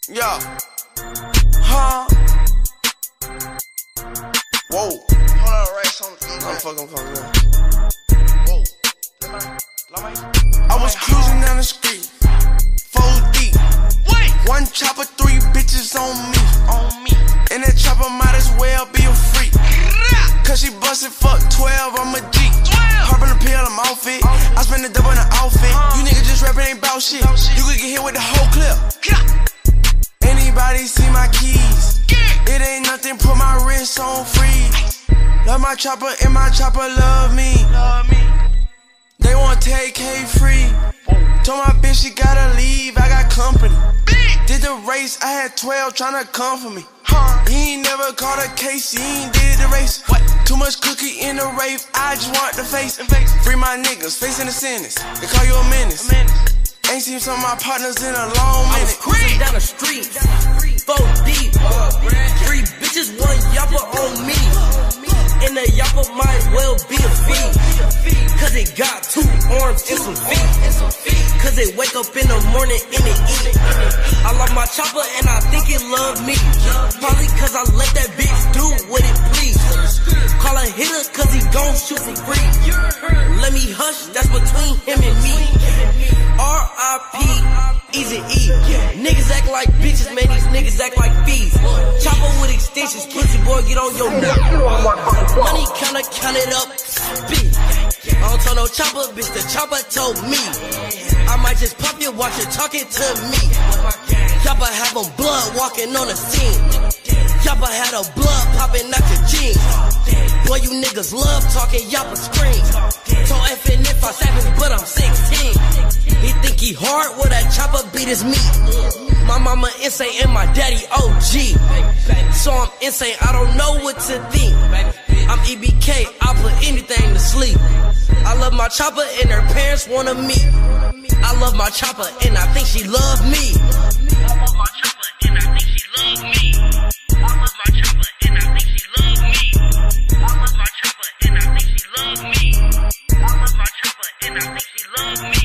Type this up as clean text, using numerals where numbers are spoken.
Yeah. Huh? Whoa. Hold on, right? Something. I'm fucking coming now. Whoa. I was cruising down the street, 4 deep. Wait. One chopper, 3 bitches on me. On me. And that chopper might as well be a freak. Cause she busted fuck 12, I'm a G. Poppin' a pill, I'm off it. I spend the double on the outfit. You niggas just rapping ain't bout shit. You could get hit with the whole clip. Anybody see my keys? It ain't nothing, put my wrist on freeze. Love my chopper and my chopper love me. They want take K free. Told my bitch she gotta leave, I got company. Did the race, I had 12 tryna come for me. He ain't never caught a case, he ain't did the race. Too much cookie in the rave, I just want the face. Free my niggas, facing the sentence. They call you a menace. Ain't seen some of my partners in a long minute. I was cruising down the street, 4 deep. 3 bitches, 1 yapper on me. And the yapper might well be a fee. Cause it got 2 arms and some feet. Cause it wake up in the morning and it eat. I love my chopper and I think it love me. Probably cause I let that bitch do what it please. Call a hitter cause he gon' shoot for free. Let me hush, that's between him and me. R.I.P. Easy E. Niggas act like bitches, man, these niggas act like thieves. Chopper with extensions, pussy boy, get on your neck. Money counter, count it up, spit. I don't tell no chopper, bitch, the chopper told me. I might just pop your watch and talking to me. Chopper have them blood walking on the scene. Chopper had a blood popping out your jeans. Boy, you niggas love talking, y'all scream. So effing if I 7, but I'm 16. He think he hard, well that chopper beat his meat. My mama insane and my daddy OG. So I'm insane, I don't know what to think. I'm EBK, I'll put anything to sleep. I love my chopper and her parents wanna meet. I love my chopper and I think she love me. I love my chopper and I think she love me. I love my chopper and I think she love me. I love my chopper and I think she love me. I love my chopper and I think she love me.